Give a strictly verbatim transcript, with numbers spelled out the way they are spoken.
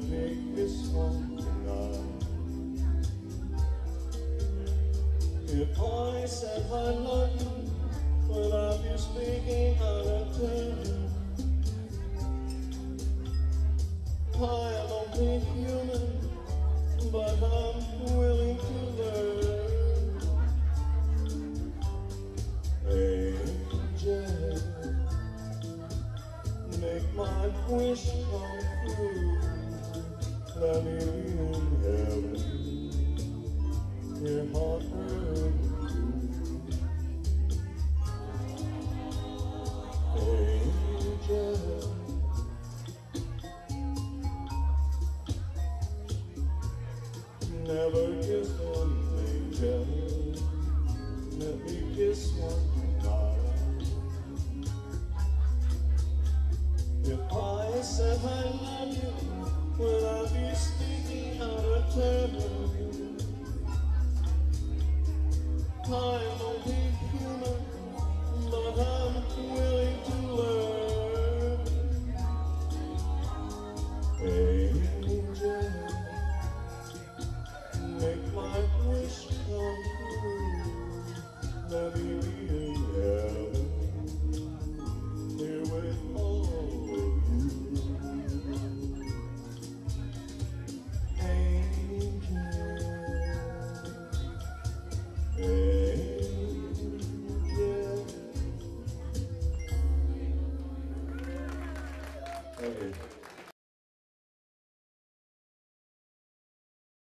me kiss one tonight. If I said I love you, would I be speaking out of turn? I am only human, but I'm willing to learn. Angel, make my wish come true. Let me be in heaven, hear heart burn blue. Angel, never kiss an angel, let me kiss one tonight. If I said I love you, would I be speaking out of turn? I'm only human, but I'm willing to learn. Angel, make my wish come true. Let me be in heaven, here with all of you. Angel, angel. Okay.